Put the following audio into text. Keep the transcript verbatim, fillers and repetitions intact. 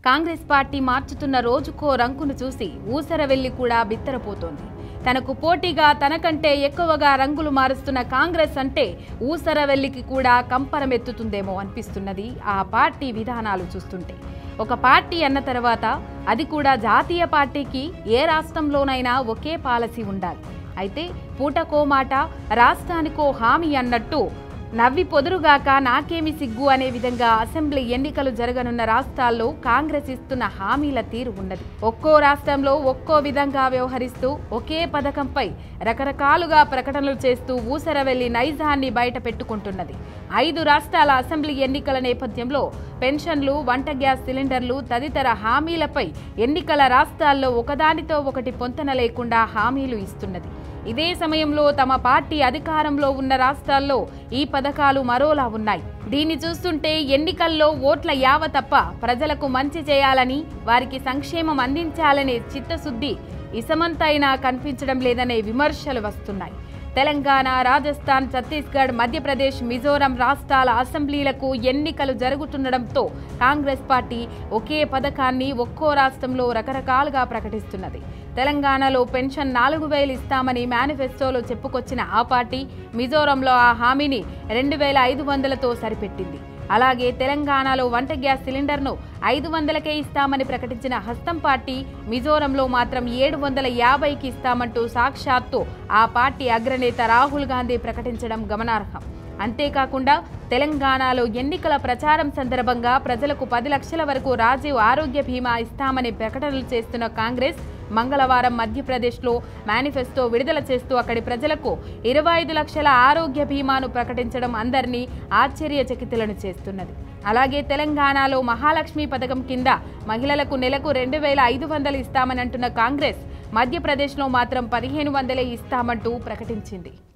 Congress party మార్చుతున్న రోజుకో రంగును చూసి ఊసరవెల్లి కూడా బిత్తరపోతోంది. తనకు పోటీగా తనకంటే ఎక్కువగా రంగులు మారుస్తున్న కాంగ్రెస్ అంటే ఊసరవెల్లికి కూడా కంపరమెత్తుతుందేమో అనిపిస్తున్నది ఆ పార్టీ విధానాలు చూస్తుంటే. ఒక పార్టీ అన్న తర్వాత అది కూడా జాతీయ పార్టీకి ఏ రాష్ట్రంలోనైనా ఒకే పాలసీ ఉండాలి. అయితే పూటకో మాట రాష్ట్రానికో హామీ అన్నట్టు నవ్వి పొదురుగాక నాకేమి సిగ్గు అనే విధంగా అసెంబ్లీ ఎన్నికలు జరగనున్న రాష్ట్రాల్లో కాంగ్రెస్ ఇస్తున్న హామీల తీరు ఉన్నది. ఒక్కో రాష్ట్రంలో ఒక్కో విధంగా వ్యవహరిస్తూ ఒకే పథకంపై రకరకాలుగా ప్రకటనలు చేస్తూ ఊసరవెల్లి నైజాన్ని బయట పెట్టుకుంటున్నది. ఐదు రాష్ట్రాల అసెంబ్లీ ఎన్నికల నేపథ్యంలో పెన్షన్లు, వంట గ్యాస్ సిలిండర్లు తదితర హామీలపై ఎన్నికల రాష్ట్రాల్లో ఒకదానితో ఒకటి పొంతన లేకుండా హామీలు ఇస్తున్నది. ఇదే సమయంలో తమ పార్టీ అధికారంలో ఉన్న రాష్ట్రాల్లో ఈ పథకాలు మరోలా ఉన్నాయి. దీన్ని చూస్తుంటే ఎన్నికల్లో ఓట్ల యావ తప్ప ప్రజలకు మంచి చేయాలని, వారికి సంక్షేమం అందించాలనే చిత్తశుద్ధి ఇసమంతైనా కనిపించడం లేదనే విమర్శలు వస్తున్నాయి. తెలంగాణ, రాజస్థాన్, ఛత్తీస్గఢ్, మధ్యప్రదేశ్, మిజోరం రాష్ట్రాల అసెంబ్లీలకు ఎన్నికలు జరుగుతుండడంతో కాంగ్రెస్ పార్టీ ఒకే పథకాన్ని ఒక్కో రాష్ట్రంలో రకరకాలుగా ప్రకటిస్తున్నది. తెలంగాణలో పెన్షన్ నాలుగు వేలు ఇస్తామని మేనిఫెస్టోలో చెప్పుకొచ్చిన ఆ పార్టీ మిజోరంలో ఆ హామీని రెండు వేల ఐదు వందలతో సరిపెట్టింది. అలాగే తెలంగాణలో వంట గ్యాస్ సిలిండర్ను ఐదు వందలకే ఇస్తామని ప్రకటించిన హస్తం పార్టీ మిజోరంలో మాత్రం ఏడు వందల యాభైకి ఇస్తామంటూ సాక్షాత్తు ఆ పార్టీ అగ్రనేత రాహుల్ గాంధీ ప్రకటించడం గమనార్హం. అంతేకాకుండా తెలంగాణలో ఎన్నికల ప్రచారం సందర్భంగా ప్రజలకు పది లక్షల వరకు రాజీవ్ ఆరోగ్య బీమా ఇస్తామని ప్రకటనలు చేస్తున్న కాంగ్రెస్ మంగళవారం మధ్యప్రదేశ్లో మేనిఫెస్టో విడుదల చేస్తూ అక్కడి ప్రజలకు ఇరవై ఐదు లక్షల ఆరోగ్య బీమాను ప్రకటించడం అందరినీ ఆశ్చర్యచకితులను చేస్తున్నది. అలాగే తెలంగాణలో మహాలక్ష్మి పథకం కింద మహిళలకు నెలకు రెండు వేల ఐదు వందలు ఇస్తామని అంటున్న కాంగ్రెస్ మధ్యప్రదేశ్లో మాత్రం పదిహేను వందలే ఇస్తామంటూ ప్రకటించింది.